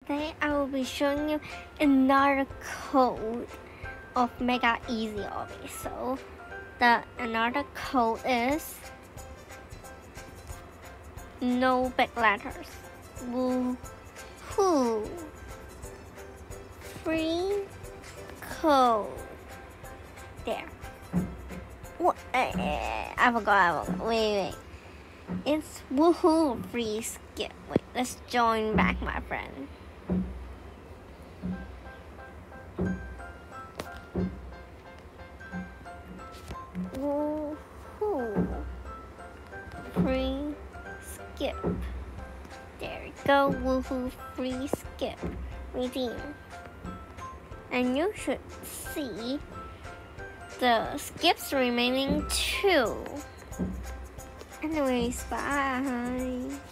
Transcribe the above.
Today I will be showing you another code of Mega Easy Obby. So the another code is no big letters. Woohoo! Free code. There. What? I forgot. Wait. It's woohoo free skip. Wait, let's join back, my friend. Woohoo free skip. There we go. Woohoo free skip. Redeem. And you should see the skips remaining 2. Anyways, bye.